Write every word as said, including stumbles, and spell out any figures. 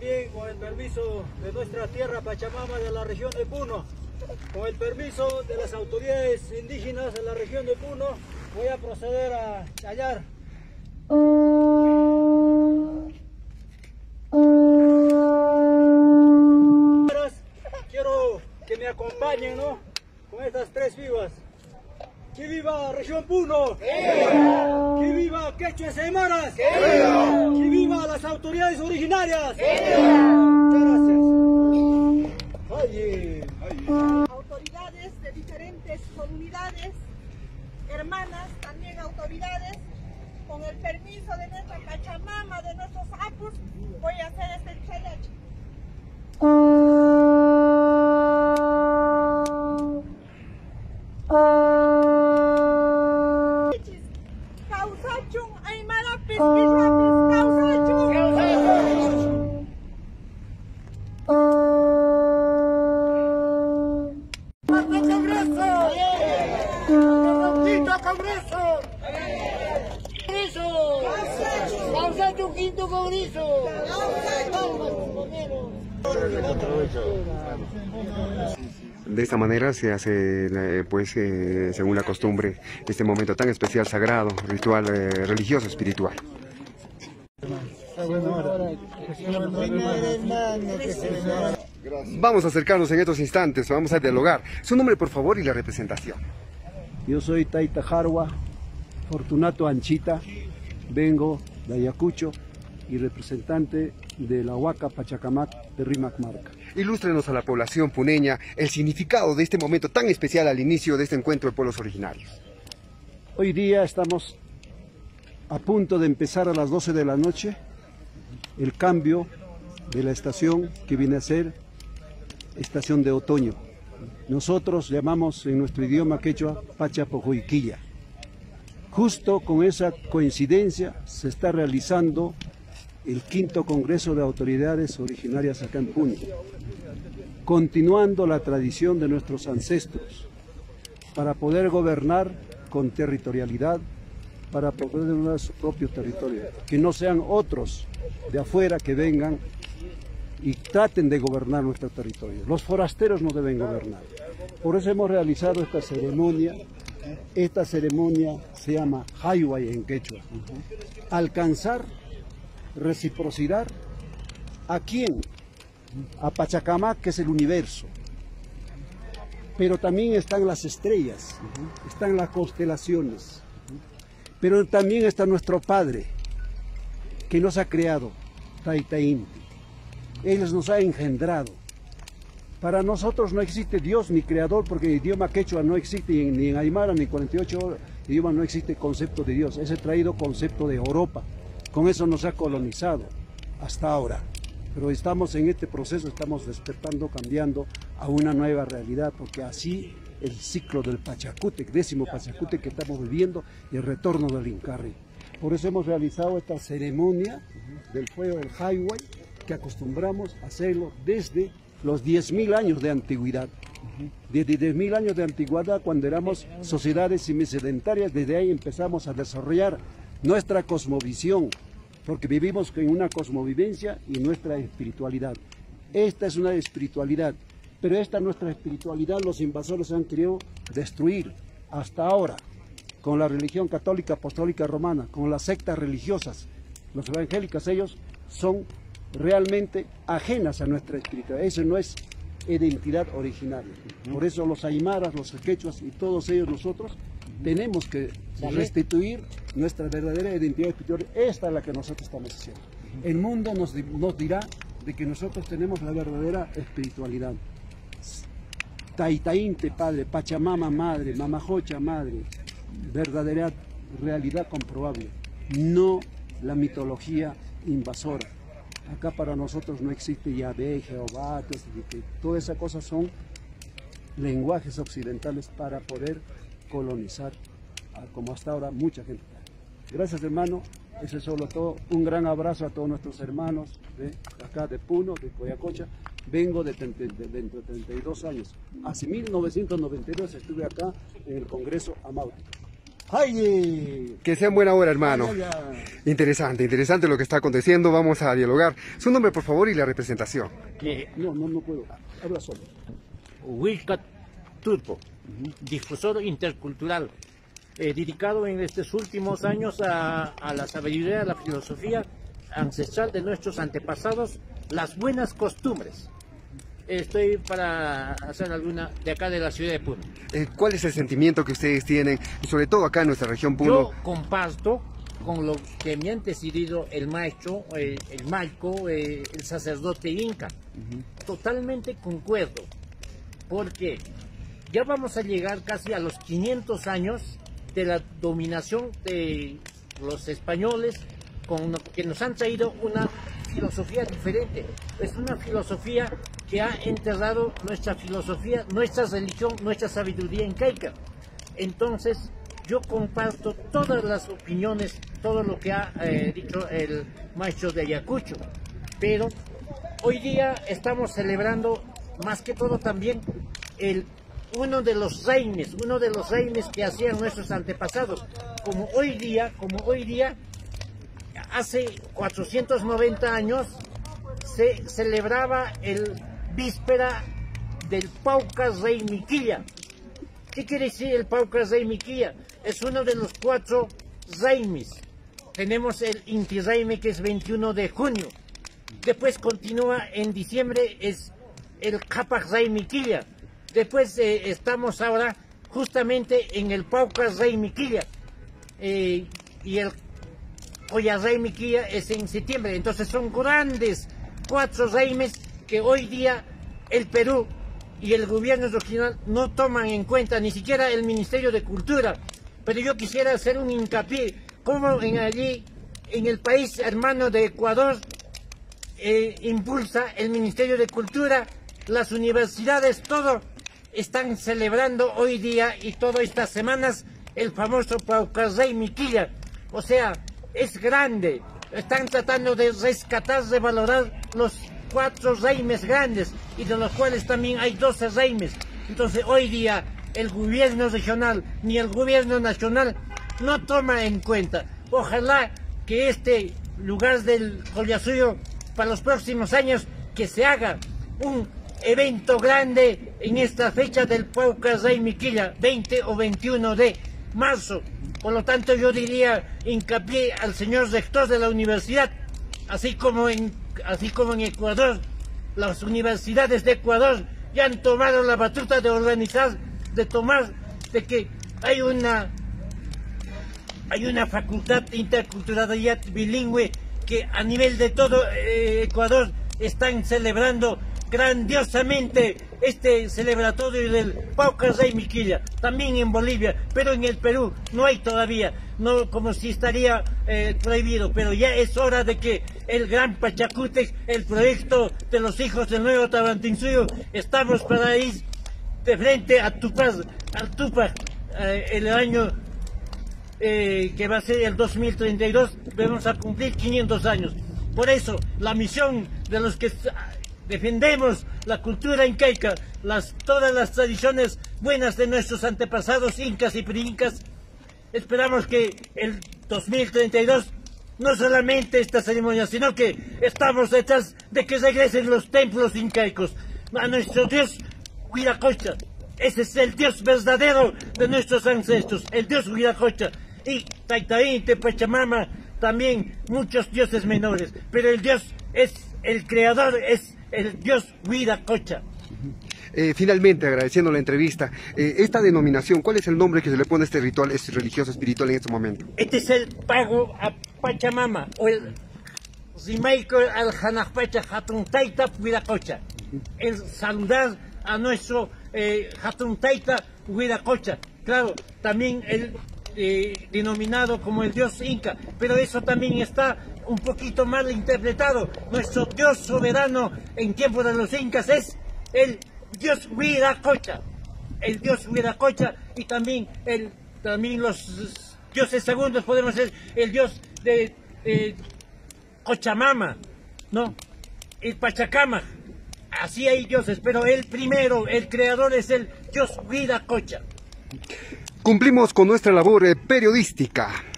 también con el permiso de nuestra tierra Pachamama de la región de Puno, con el permiso de las autoridades indígenas de la región de Puno, voy a proceder a hallar. Quiero que me acompañen, ¿no?, con estas tres vivas. ¡Que viva región Puno! ¡Que, ¡Que viva quechuas y aymaras! ¡Que viva! ¡Que viva las autoridades originarias! ¡Que viva! Muchas gracias. Ay, ay. Autoridades de diferentes comunidades, hermanas, también autoridades, con el permiso de nuestra Pachamama, de nuestros apus, voy a hacer este challenge. Causachun, aymarapis, quilapis, causachun. ¡Congreso! ¡Congreso! ¡Causacho quinto Congreso! De esta manera se hace, pues, eh, según la costumbre, este momento tan especial, sagrado, ritual, eh, religioso, espiritual. Vamos a acercarnos en estos instantes, vamos a dialogar. Su nombre, por favor, y la representación. Yo soy Taita Jarwa, Fortunato Anchita, vengo de Ayacucho y representante de la Huaca Pachacamac de Rímac Marca. Ilústrenos a la población puneña el significado de este momento tan especial al inicio de este encuentro de pueblos originarios. Hoy día estamos a punto de empezar a las doce de la noche el cambio de la estación que viene a ser estación de otoño. Nosotros llamamos en nuestro idioma quechua Pachapojoiquilla. Justo con esa coincidencia se está realizando el quinto Congreso de Autoridades Originarias acá en Puno, continuando la tradición de nuestros ancestros para poder gobernar con territorialidad, para poder gobernar su propio territorio, que no sean otros de afuera que vengan y traten de gobernar nuestro territorio. Los forasteros no deben gobernar. Por eso hemos realizado esta ceremonia. Esta ceremonia se llama Hayway en quechua. Alcanzar reciprocidad. ¿A quién? A Pachacamac, que es el universo. Pero también están las estrellas, están las constelaciones. Pero también está nuestro Padre, que nos ha creado, Taita Inti. Él nos ha engendrado. Para nosotros no existe Dios ni creador, porque en el idioma quechua no existe, ni en Aymara ni en cuarenta y ocho idiomas no existe concepto de Dios. Ese traído concepto de Europa. Con eso nos ha colonizado hasta ahora. Pero estamos en este proceso, estamos despertando, cambiando a una nueva realidad, porque así el ciclo del Pachacútec, décimo Pachacútec que estamos viviendo, y el retorno del Incarri. Por eso hemos realizado esta ceremonia del fuego del Hayway, que acostumbramos a hacerlo desde los diez mil años de antigüedad. Desde diez mil años de antigüedad, cuando éramos sociedades semisedentarias, desde ahí empezamos a desarrollar nuestra cosmovisión, porque vivimos en una cosmovivencia y nuestra espiritualidad. Esta es una espiritualidad, pero esta nuestra espiritualidad los invasores han querido destruir hasta ahora, con la religión católica apostólica romana, con las sectas religiosas. Los evangélicos, ellos son realmente ajenas a nuestra espiritualidad. Eso no es identidad originaria. Por eso los aymaras, los quechuas y todos ellos nosotros tenemos que restituir nuestra verdadera identidad espiritual. Esta es la que nosotros estamos haciendo. El mundo nos, nos dirá de que nosotros tenemos la verdadera espiritualidad. Taitainte, Padre, Pachamama, Madre, Mamajocha, Madre, verdadera realidad comprobable, no la mitología invasora. Acá para nosotros no existe Yahvé, Jehová, todas esas cosas son lenguajes occidentales para poder colonizar, como hasta ahora, mucha gente. Gracias, hermano, eso es solo todo. Un gran abrazo a todos nuestros hermanos de acá de Puno, de Coyacocha. Vengo de, de, de, de, de treinta y dos años. Hace mil novecientos noventa y dos estuve acá en el Congreso Amauti. ¡Ay! Que sea en buena hora, hermano. Ay, ay, Interesante, interesante lo que está aconteciendo. Vamos a dialogar. Su nombre, por favor, y la representación. que No, no, no puedo. Habla solo. Wilcat Turpo, difusor intercultural, eh, dedicado en estos últimos años a, a la sabiduría, a la filosofía ancestral de nuestros antepasados, las buenas costumbres. Estoy para hacer alguna de acá de la ciudad de Puno. Eh, ¿Cuál es el sentimiento que ustedes tienen, y sobre todo acá en nuestra región Puno? Yo comparto con lo que me han decidido el maestro, eh, el Malco, eh, el sacerdote inca. Totalmente concuerdo, porque ya vamos a llegar casi a los quinientos años de la dominación de los españoles, con lo que nos han traído una filosofía diferente. Es una filosofía que ha enterrado nuestra filosofía, nuestra religión, nuestra sabiduría incaica. Entonces, yo comparto todas las opiniones, todo lo que ha eh, dicho el maestro de Ayacucho, pero hoy día estamos celebrando más que todo también el, uno de los reimes, uno de los reimes que hacían nuestros antepasados. Como hoy día, como hoy día, hace cuatrocientos noventa años se celebraba el víspera del Pauca Rey Miquilla. ¿Qué quiere decir el Pauca Rey Miquilla? Es uno de los cuatro reimes. Tenemos el Inti Reyme, que es veintiuno de junio. Después continúa en diciembre, es el Capac Rey Miquilla. Después eh, estamos ahora justamente en el Pauca Rey Miquilla. Eh, y el Oya Rey Miquilla es en septiembre. Entonces son grandes cuatro reimes que hoy día el Perú y el gobierno regional no toman en cuenta, ni siquiera el Ministerio de Cultura. Pero yo quisiera hacer un hincapié, como en allí, en el país hermano de Ecuador, eh, impulsa el Ministerio de Cultura, las universidades, todo están celebrando hoy día y todas estas semanas el famoso Pauca Rey Miquilla. O sea, es grande, están tratando de rescatar, de valorar los cuatro reimes grandes, y de los cuales también hay doce reimes. Entonces hoy día el gobierno regional ni el gobierno nacional no toma en cuenta. Ojalá que este lugar del Collasuyo, para los próximos años, que se haga un evento grande en esta fecha del Pauca Rey Miquilla, veinte o veintiuno de marzo. Por lo tanto, yo diría hincapié al señor rector de la universidad, así como en, así como en Ecuador, las universidades de Ecuador ya han tomado la batuta de organizar, de tomar, de que hay una, hay una facultad de interculturalidad bilingüe que a nivel de todo eh, Ecuador están celebrando grandiosamente este celebratorio del Pauca Rey Miquilla, también en Bolivia, pero en el Perú no hay todavía, no, como si estaría eh, prohibido, pero ya es hora de que el Gran Pachacútec, el proyecto de los hijos del nuevo Tahuantinsuyo, estamos para ir de frente a Tupac, a Tupac eh, el año eh, que va a ser el dos mil treinta y dos, vamos a cumplir quinientos años. Por eso, la misión de los que defendemos la cultura incaica, las, todas las tradiciones buenas de nuestros antepasados incas y pre-incas, esperamos que el dos mil treinta y dos no solamente esta ceremonia, sino que estamos detrás de que regresen los templos incaicos a nuestro dios Huiracocha. Ese es el dios verdadero de nuestros ancestros, el dios Huiracocha. Y Taitaín, Pachamama, también muchos dioses menores, pero el dios es el creador, es el dios Huiracocha. Eh, finalmente, agradeciendo la entrevista, eh, esta denominación, ¿cuál es el nombre que se le pone a este ritual, este religioso espiritual en este momento? Este es el pago a Pachamama, o el Zimaiko al Hanajpacha Hatuntaita Huiracocha. El saludar a nuestro eh, Hatuntaita Huiracocha. Claro, también el eh, denominado como el dios inca, pero eso también está un poquito mal interpretado. Nuestro dios soberano en tiempos de los incas es el dios Huiracocha, el dios Huiracocha, y también el también los dioses segundos podemos ser el dios de eh, Cochamama, ¿no? El Pachacama. Así hay dioses, pero el primero, el creador, es el dios Huiracocha. cumplimos con nuestra labor eh, periodística.